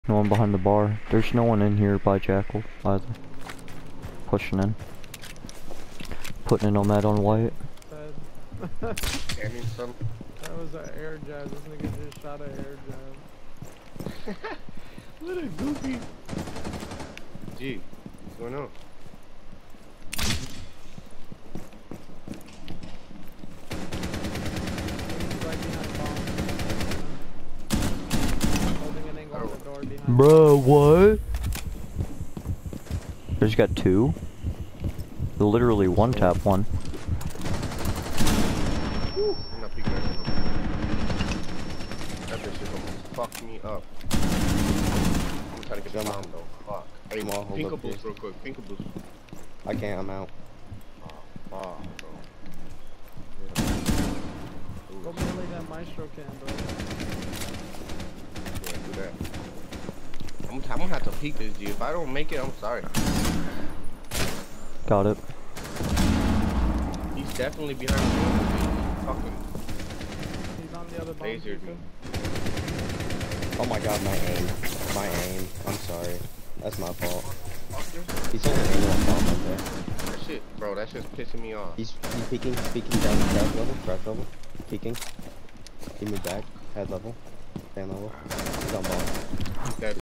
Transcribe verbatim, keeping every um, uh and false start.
No one behind the bar. There's no one in here by Jackal either. Pushing in. Putting a nomad on white. Aiming some. That was an air jab. This nigga just shot an air jab. What a goofy. Gee, what's going on? Bro, what? There's got two? Literally one tap one. Woo. I'm not peeking at him. That bitch is gonna fuck me up. I'm trying to get the bomb though. Fuck. Hey, Come on, hold up, Pinkables please. real quick. Pinkables. I can't, I'm out. Oh, fuck, bro. Go melee that maestro can, bro. Yeah, do that. I'm, I'm gonna have to peek this G. If I don't make it, I'm sorry. Got it. He's definitely behind the wall. Fucking He's on the other bomb. laser, dude. Oh my god, my aim. My aim. I'm sorry. That's my fault. He's on the aim on bomb up there. That shit, bro, that's just pissing me off. He's, he's peeking, peeking down the crash level, crash level. Peeking. He moved back, head level, fan level. He's on bomb. He's dead.